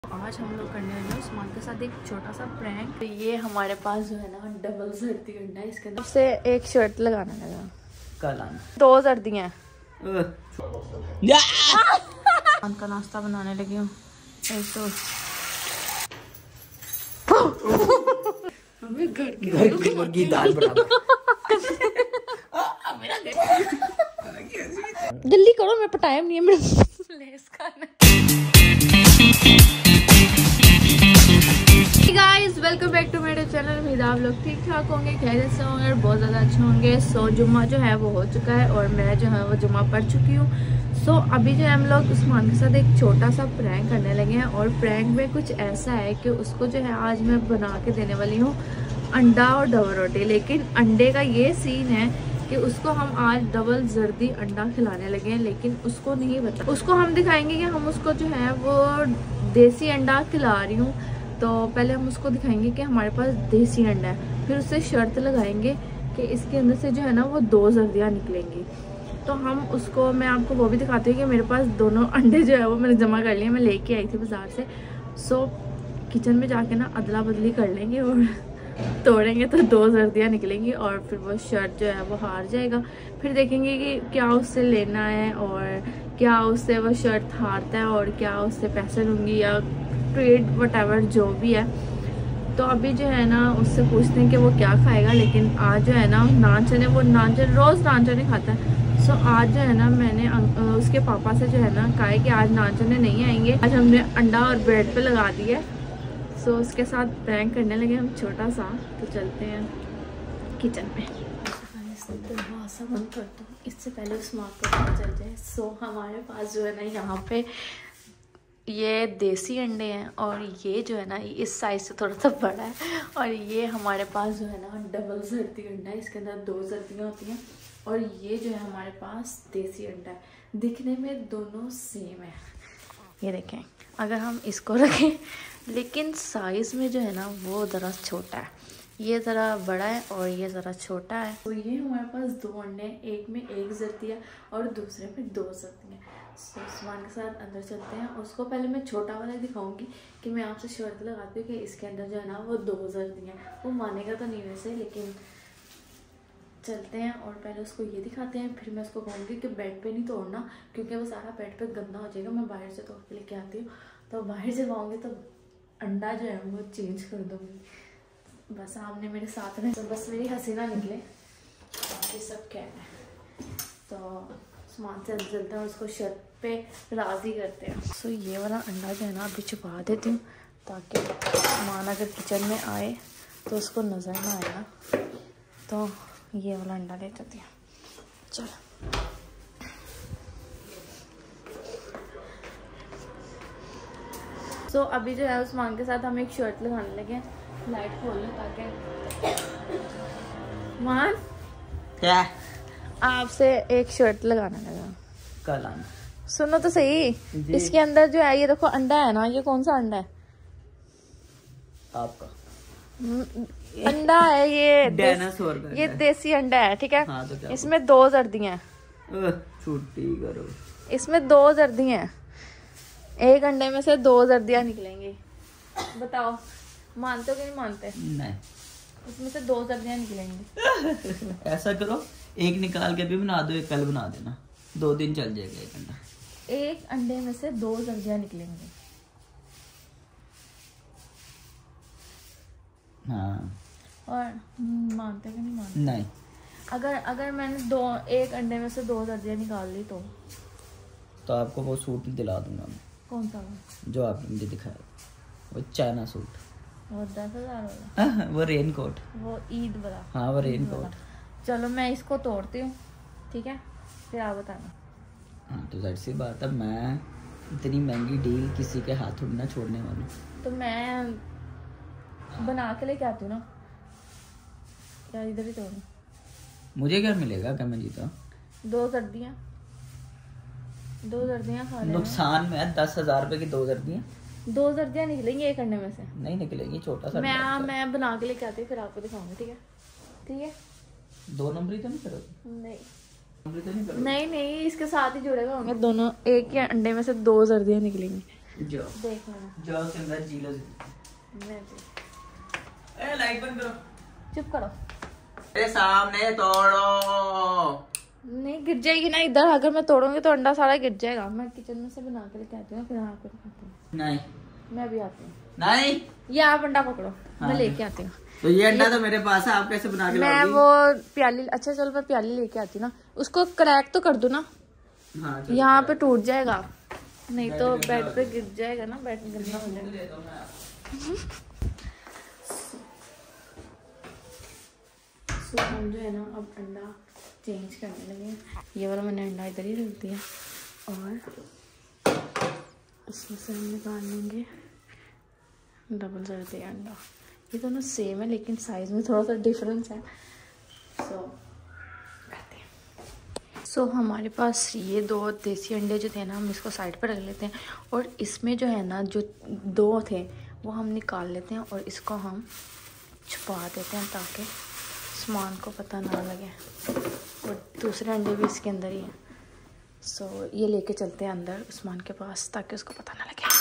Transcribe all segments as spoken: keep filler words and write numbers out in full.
आज हम लोग करने वाले हैं उस्मान के साथ एक छोटा सा प्रैंक। तो ये हमारे पास जो है ना डबल सर्दी अंडा है, इसके अंदर से एक शर्ट लगाना लगा कल आना दो सर्दियाँ उस्मान का नाश्ता बनाने लगी हूँ। एक तो हमें घर की घर की मुर्गी दाल जल्दी करो, मेरे पास टाइम नहीं है, मेरे लेस खाना। गाइस वेलकम बैक टू मेरे चैनल। उम्मीद आप लोग ठीक ठाक होंगे, खैरियत से होंगे और बहुत ज़्यादा अच्छे होंगे। सो जुम्मा जो है वो हो चुका है और मैं जो है वो जुम्मा पढ़ चुकी हूँ। सो अभी जो है हम लोग उस्मान के साथ एक छोटा सा प्रैंक करने लगे हैं और प्रैंक में कुछ ऐसा है कि उसको जो है आज मैं बना के देने वाली हूँ अंडा और डबल रोटी। लेकिन अंडे का ये सीन है कि उसको हम आज डबल जर्दी अंडा खिलाने लगे हैं, लेकिन उसको नहीं बता। उसको हम दिखाएंगे कि हम उसको जो है वो देसी अंडा खिला रही हूँ। तो पहले हम उसको दिखाएंगे कि हमारे पास देसी अंडा है, फिर उससे शर्त लगाएंगे कि इसके अंदर से जो है ना वो दो जर्दियाँ निकलेंगी। तो हम उसको, मैं आपको वो भी दिखाती हूँ कि मेरे पास दोनों अंडे जो है वो मैंने जमा कर लिए, मैं लेके आई थी बाज़ार से। सो किचन में जाके ना अदला बदली कर लेंगे और तोड़ेंगे तो दो जर्दियाँ निकलेंगी और फिर वो शर्ट जो है वो हार जाएगा। फिर देखेंगे कि क्या उससे लेना है और क्या उससे वो शर्ट हारता है और क्या उससे पैसे लूँगी या ट्रेड वटेवर जो भी है। तो अभी जो है ना उससे पूछते हैं कि वो क्या खाएगा। लेकिन आज जो है ना नान चने, वो नान चने रोज़ नान चने खाता है। सो आज जो है ना मैंने उसके पापा से जो है ना कहा है कि आज नान चने नहीं आएंगे, आज हमने अंडा और ब्रेड पे लगा दिया है। सो उसके साथ प्रैंक करने लगे हम छोटा सा। तो चलते हैं किचन में। दरवाज़ा बंद कर दो, इससे पहले उस्मान को पता चल जाए। सो हमारे पास जो है ना यहाँ पे ये देसी अंडे हैं और ये जो है ना इस साइज से थोड़ा सा बड़ा है और ये हमारे पास जो है ना डबल जर्दी अंडा है, इसके अंदर दो जर्दियाँ होती हैं। और ये जो है हमारे पास देसी अंडा है, दिखने में दोनों सेम है। ये देखें, अगर हम इसको रखें लेकिन साइज़ में जो है ना वो ज़रा छोटा है, ये ज़रा बड़ा है और ये ज़रा छोटा है। तो ये हमारे पास दो अंडे हैं, एक में एक जर्दी है और दूसरे में दो जर्दी है। सो उस्मान के साथ अंदर चलते हैं। उसको पहले मैं छोटा वाला दिखाऊंगी कि मैं आपसे शर्त लगाती हूँ कि इसके अंदर जो है ना वो दो जर्दी हैं। वो मानेगा तो नहीं वैसे, लेकिन चलते हैं और पहले उसको ये दिखाते हैं। फिर मैं उसको कहूँगी कि बेड पे नहीं तोड़ना, क्योंकि वो सारा बेड पे गंदा हो जाएगा। मैं बाहर से तोड़ के लेके आती हूँ, तो बाहर जब आऊँगी तो अंडा जो है वो चेंज कर दूँगी। बस आपने मेरे साथ में, तो बस मेरी हंसी ना निकले, बाकी सब कहना है। तो सामान से चलते हैं, उसको शर्त पे राज़ी करते हैं। सो so, ये वाला अंडा जो है ना अभी छुपा देती हूँ ताकि सामान अगर किचन में आए तो उसको नज़र ना आए ना। तो ये वाला अंडा ले जाती हूँ। चल सो so, अभी जो है उस्मान के साथ हम एक शर्ट लगाने लगे हैं। लाइट खोल लो ताकि मान क्या आपसे एक शर्ट लगाना लगा कल आना। सुनो तो सही, इसके अंदर जो है ये देखो अंडा है ना, ये कौन सा अंडा है? आपका अंडा है ये, डायनासोर का ये देसी अंडा है, ठीक है। हाँ, तो क्या इसमें दो जर्दियाँ हैं, छुट्टी करो। इसमें दो जर्दियाँ हैं, एक अंडे में से दो जर्दियाँ निकलेंगी। बताओ मानते हो कि नहीं मानते? नहीं, इसमें से दो जर्दियाँ निकलेंगी। ऐसा करो, एक निकाल के भी बना दो, एक कल बना देना, दो दिन चल जाएगा एक अंडा। एक अंडे में से दो जर्दियाँ निकलेंगी। हाँ, और मानते कि नहीं मानते? नहीं, अगर अगर मैंने दो एक अंडे में से दो जर्दियाँ निकाल ली तो तो आपको वो सूट दिला दूंगा मैं। कौन सा? जो आपने मुझे दिखाया, वो चाइना सूट, वो दस हजार वाला, वो रेन कोट, वो ईद वाला। हाँ वो रेन कोट। चलो मैं इसको तोड़ती हूँ, ठीक है, फिर आप बताना। हाँ तो जाहिर सी बात है, मैं इतनी महंगी डील किसी के हाथ थोड़ी ना छोड़ने वाली। तो मैं बना के लेके आती हूँ ना, यार इधर ही तोड़ना। मुझे क्या मिलेगा क्या मैं जीता? दो जर्दियाँ, दो जर्दियाँ खा लेना। नुकसान में है दस हजार रुपए की दो जर्दियाँ। दो जर्दियाँ निकलेंगी एक अंडे में से। नहीं निकलेगी, छोटा सा। मैं मैं बना के लेके आती हूँ, फिर आपको दिखाऊंगी, ठीक है? ठीक है, दो नंबर ही तो नहीं करोगे? नहीं नंबर तो नहीं करोगे? नहीं नहीं, इसके साथ ही जुड़ेगा होंगे दोनों। एक ही अंडे में से दो जर्दियाँ निकलेंगी। जो देख लेना जो सिमरा जी लो। मैं भी। ए लाइट बंद करो, चुप करो। अरे सामने तोड़ो। नहीं गिर जाएगी ना इधर, अगर मैं तोड़ूंगी तो अंडा सारा गिर जाएगा। मैं किचन में से बना के लेके आती हूँ, फिर यहाँ पे खाती हूँ। नहीं मैं भी आती हूँ। नहीं, ये आप अंडा पकड़ो, हाँ, मैं लेके आती हूँ। तो ये अंडा तो मेरे पास है, आप कैसे बना के मैं लाओगी? वो प्याली, अच्छा चलो मैं प्याली लेके आती हूँ ना। उसको क्रैक तो कर दो ना। हाँ, यहाँ पे टूट जाएगा, नहीं तो बेड पे गिर जाएगा ना, बेड गंदा हो जाएगा। सो हम जो है ना अब अंडा चेंज करने लगे। ये वाला मैंने अंडा इधर ही रख दिया और इसमें से हम निकाल लेंगे डबल जर्दी अंडा। ये दोनों सेम है लेकिन साइज में थोड़ा सा डिफरेंस है। सो करते हैं। सो हमारे पास ये दो देसी अंडे जो थे ना, हम इसको साइड पर रख लेते हैं और इसमें जो है ना जो दो थे वो हम निकाल लेते हैं और इसको हम छुपा देते हैं ताकि सामान को पता ना लगे। और दूसरे अंडे भी इसके अंदर ही हैं। सो so, ये लेके चलते हैं अंदर उस्मान के पास ताकि उसको पता ना लगे।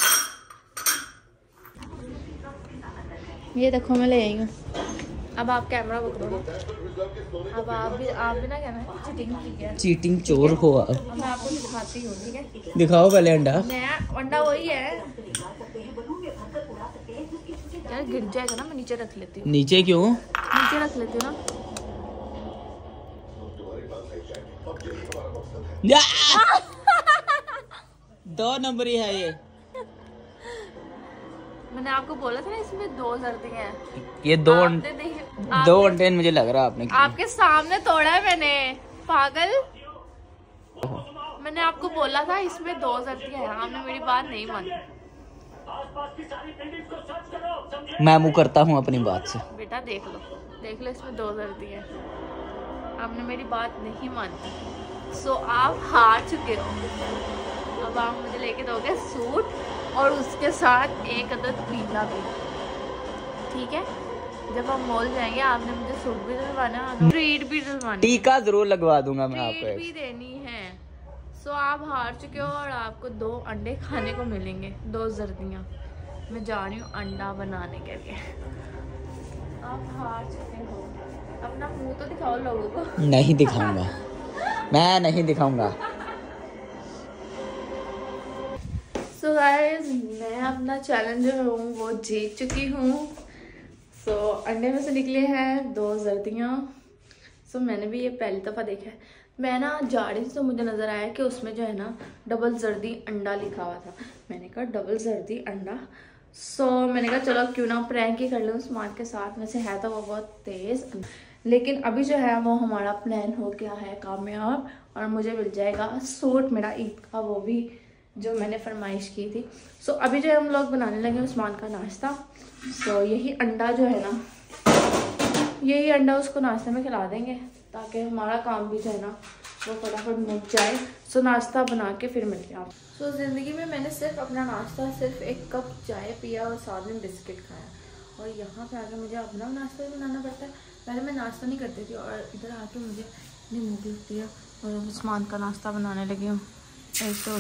ये देखो मैं ले आई हूँ। अब आप कैमरा पकड़ो। अब आप भी आप भी ना कहना चीटिंग की है। चीटिंग चोर हो आप। अब मैं आपको दिखाती हूँ, ठीक है? दिखाओ पहले अंडा। नया अंडा वही है यार, गिर जाएगा ना। मैं नीचे रख लेती हूँ। नीचे क्यों? नीचे रख लेती हूँ ना। दो नंबर ही है ये। मैंने आपको बोला था ना इसमें दो जर्दी हैं। ये दो आपने नहीं, दो अंडे मुझे लग रहा है आपने आपके सामने तोड़ा है मैंने, पागल। मैंने आपको बोला था इसमें दो जर्दी हैं, आपने मेरी बात नहीं मानी। मैं मुँह करता हूँ अपनी बात से। बेटा देख लो, देख लो इसमें दो जर्दी है, आपने मेरी बात नहीं मानी। सो आप हार चुके हो। अब आप मुझे लेके दोगे सूट और उसके साथ एक अदद पिज़्ज़ा भी, ठीक है? जब हम मॉल जाएंगे आपने मुझे सूट भी दिलवाना है, ट्रीट भी दिलवानी, टीका जरूर लगवा दूंगा मैं आपको, ट्रीट भी देनी है। सो आप हार चुके हो और आपको दो अंडे खाने को मिलेंगे, दो जर्दियाँ। मैं जा रही हूँ अंडा बनाने के लिए। आप हार चुके हो। अपना मुंह तो दिखाओ लोगों को। नहीं दिखाऊंगा मैं नहीं दिखाऊंगा। सो so गाइस, मैं अपना चैलेंज जो हूँ वो जीत चुकी हूँ। सो so, अंडे में से निकले हैं दो जर्दियाँ। सो so, मैंने भी ये पहली दफ़ा देखा है। मैं ना जा रही थी तो मुझे नज़र आया कि उसमें जो है ना डबल जर्दी अंडा लिखा हुआ था। मैंने कहा डबल जर्दी अंडा। सो so, मैंने कहा चलो क्यों ना प्रैंक ही कर लूँ स्मार्ट के साथ। में से है तो वो बहुत तेज़, लेकिन अभी जो है वो हमारा प्लान हो गया है कामयाब और मुझे मिल जाएगा सूट मेरा ईद का, वो भी जो मैंने फरमाइश की थी। सो so, अभी जो है हम लोग बनाने लगे उस्मान का नाश्ता। सो so, यही अंडा जो है ना, यही अंडा उसको नाश्ते में खिला देंगे ताकि हमारा काम भी जो है ना वो फटाफट मुक जाए। सो so, नाश्ता बना के फिर मिलते हैं आप। सो so, ज़िंदगी में मैंने सिर्फ अपना नाश्ता सिर्फ एक कप चाय पिया और साथ में बिस्किट खाया, और यहाँ पे आके मुझे अपना नाश्ता भी बनाना पड़ता है। पहले मैं नाश्ता नहीं करती थी और इधर आके मुझे इतनी भूख लगती है और उस्मान का नाश्ता बनाने लगी हूँ। तो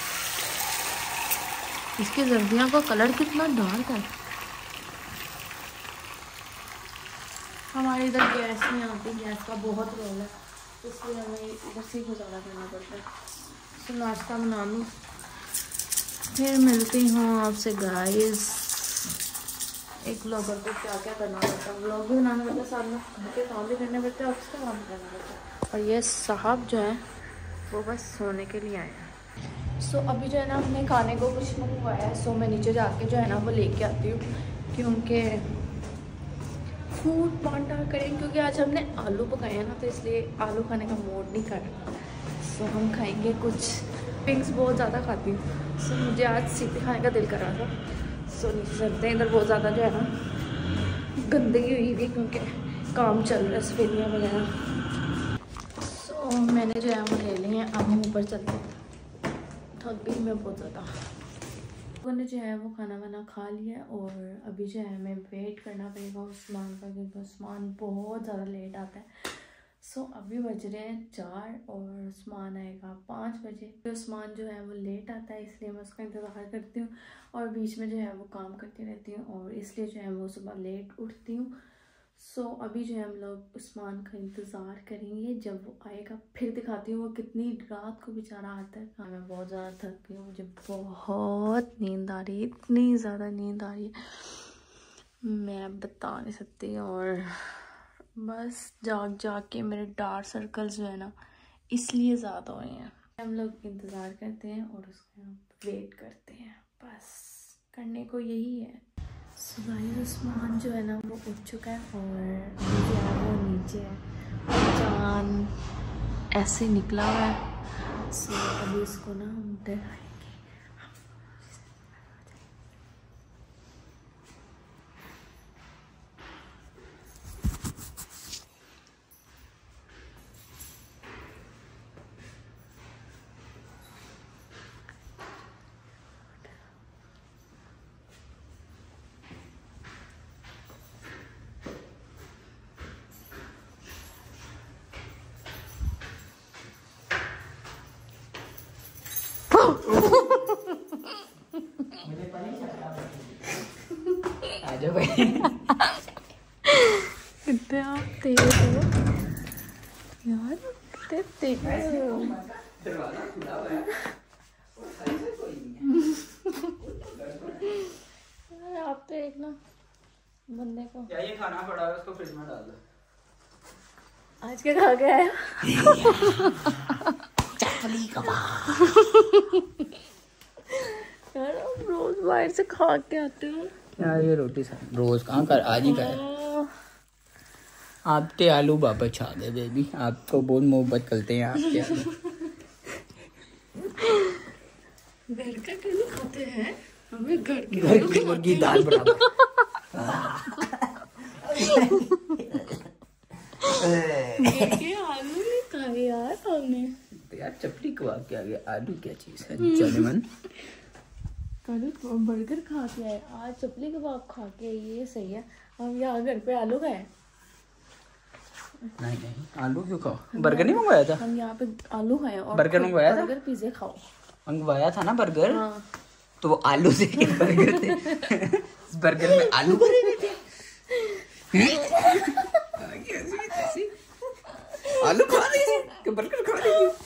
इसकी जर्दियों का कलर कितना डार्क है। हमारे इधर गैस नहीं आती, गैस का बहुत रोल है, इसलिए हमें इधर से गुजारा करना पड़ता है। तो नाश्ता बना लूँ फिर मिलती हूँ आपसे गाइस। एक ब्लॉगर को क्या क्या करना पड़ता है, ब्लॉग भी बनाना पड़ता है, साथ में घर के काम भी करने पड़ते हैं, ऑफिस का काम भी करना पड़ता है। और ये साहब जो है वो बस सोने के लिए आए हैं। सो so, अभी जो है ना हमने खाने को कुछ मंगवाया है। सो so, मैं नीचे जाके जो है ना वो लेके आती हूँ क्योंकि फूड बांटा करें, क्योंकि आज हमने आलू पकाए हैं ना, तो इसलिए आलू खाने का मूड नहीं कर रहा। सो so, हम खाएंगे कुछ, पिंक्स बहुत ज़्यादा खाती हूँ। सो so, मुझे आज सीपी खाने का दिल कर रहा था। सो so, नीचे चलते हैं। इधर बहुत ज़्यादा जो है ना गंदगी हुई हुई क्योंकि काम चल रहा है, सफेदियाँ वगैरह। सो so, मैंने जो है वो ले ली हैं। अब हम ऊपर चलते हैं, थक गई मैं बहुत ज़्यादा। लोगों ने जो है वो खाना वाना खा लिया और अभी जो है हमें वेट करना पड़ेगा उस्मान का, क्योंकि उस्मान बहुत ज़्यादा लेट आता है। सो so, अभी बज रहे हैं चार और उस्मान आएगा पाँच बजे। तो उस्मान जो है वो लेट आता है, इसलिए मैं उसका इंतज़ार करती हूँ और बीच में जो है वो काम करती रहती हूँ और इसलिए जो है वो सुबह लेट उठती हूँ। सो so, अभी जो है हम लोग उस्मान का इंतज़ार करेंगे, जब वो आएगा फिर दिखाती हूँ वो कितनी रात को बेचारा आता है। हाँ, मैं बहुत ज़्यादा थक गई हूँ, मुझे बहुत नींद आ रही है, इतनी ज़्यादा नींद आ रही है मैं बता नहीं सकती। और बस जाग जाग के मेरे डार्क सर्कल्स जो है ना इसलिए ज़्यादा हुए हैं। हम लोग इंतज़ार करते हैं और उसका वेट करते हैं, बस करने को यही है। सुबह उस्मान जो है ना वो उठ चुका है और अभी जो है वो नीचे है, चाँद ऐसे निकला हुआ है। सो अभी इसको ना हम डराएंगे। आजा भाई। कितने आप तेज हो यार, कितने तेज हो। दरवाजा खुला हुआ है, कोई नहीं है। आप तो एक ना बंदे को क्या ये खाना पड़ा है उसको फ्रिज में डाल दो। आज क्या खा के आया? चपली कबाब। यार आप रोज बाहर से खा के आते हो यार, ये रोटी रोज कहाँ कर, आज ही कर। आप ते आलू बाबा छा दे बेबी, आप तो बहुत मोहब्बत करते हैं आपके आलू। घर का क्यों खाते हैं, हमें घर के घर की मुर्गी दाल बराबर। ये आलू नहीं खाए यार हमने। तो यार चपली कबाब के आगे आलू क्या चीज है? जनमन कल बर्गर खा के आए, आज चपली कबाब खा के आए, ये सही है। हम यहाँ घर पे आलू खाए। नहीं नहीं, आलू क्यों खाओ? बर्गर नहीं मंगवाया था? हम यहाँ पे आलू खाए और बर्गर मंगवाया था? बर्गर पिज्जे खाओ मंगवाया था ना बर्गर। हाँ। तो वो आलू से बर्गर थे। बर्गर में आलू भरे हुए थे। आलू खा रही थी कि बर्गर खा रही थी?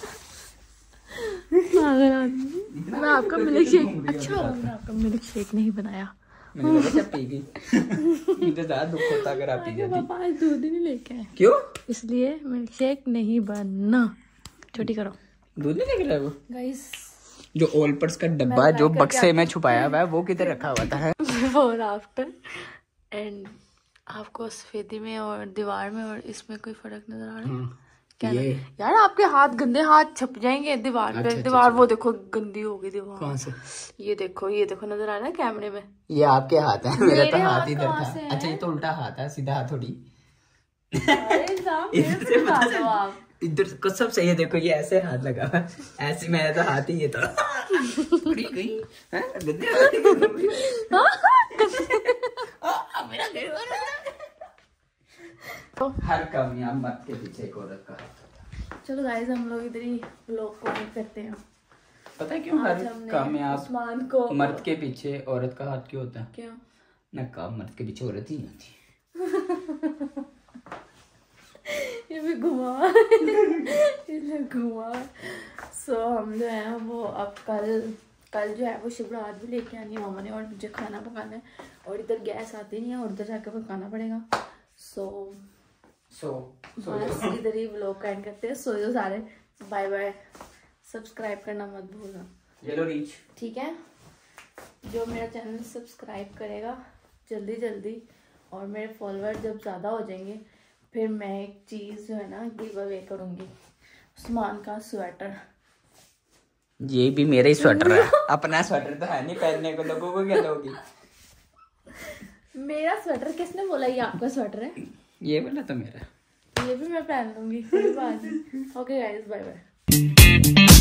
मैं आपका मिल्क शेक, अच्छा मैंने आपका मिल्क शेक नहीं बनाया। मैंने लगा जब पी गई। मुझे ज्यादा दुख होता अगर आप पी जाती। पापा आज दूध ही नहीं लेके आए। क्यों? इसलिए मिल्क शेक नहीं बनना। छोटी करो। दूध नहीं लेके आए वो? गाइस जो ओलपर्स का डब्बा जो बक्से में छुपाया हुआ है वो किधर रखा हुआ था? बिफोर आफ्टर एंड आपको सफेदी में और दीवार में और इसमें कोई फर्क नजर आ रहा है? क्या ये यार आपके हाथ गंदे हाथ छप जाएंगे दीवार पे। अच्छा, दीवार अच्छा, वो देखो गंदी होगी दीवार। कौन से? ये देखो, ये देखो नजर आ रहा है कैमरे में। ये आपके हाथ है, मेरा तो हाथ इधर कहाँ था। से है? अच्छा ये तो उल्टा हाथ है, सीधा हाथ थोड़ी। अरे साहब, मेरे से बता दो आप। इधर कसम से ये देखो, ये ऐसे हाथ लगा हुआ है, ऐसे मेरा तो हाथ ही ये था। हर कामयाब मर्द के पीछे एक औरत का हाथ होता है। चलो गाइस हम लोग इधर ही व्लॉग को एंड करते हैं। पता है क्यों हर कामयाब उस्मान को मर्द के पीछे औरत का हाथ क्यों होता है? क्यों? नकाब मर्द के पीछे औरत ही नहीं होती। ये भी घुमा ये घुमा सो हम जो है वो अब कल कल जो है वो शिवरात भी लेके आनी है मामा ने, और मुझे खाना पकाना है और इधर गैस आती नहीं है और उधर जाकर पकाना पड़ेगा। सो सो बस इधर ही व्लॉग का एंड करते हैं। सो जो सारे बाय बाय, सब्सक्राइब करना मत भूलना। ये लो रीच, ठीक है? जो मेरा चैनल सब्सक्राइब करेगा जल्दी जल्दी और मेरे फॉलोअर जब ज़्यादा हो जाएंगे फिर मैं एक चीज़ जो है ना गिव अवे करूँगी, उस्मान का स्वेटर। ये भी मेरा ही स्वेटर है। अपना स्वेटर तो है नहीं पहनने को, लोगों को क्या दोगी? मेरा स्वेटर किसने बोला ये आपका स्वेटर है? ये वाला तो मेरा। ये भी मैं पहन लूंगी। कोई बात नहीं। Okay guys, bye bye.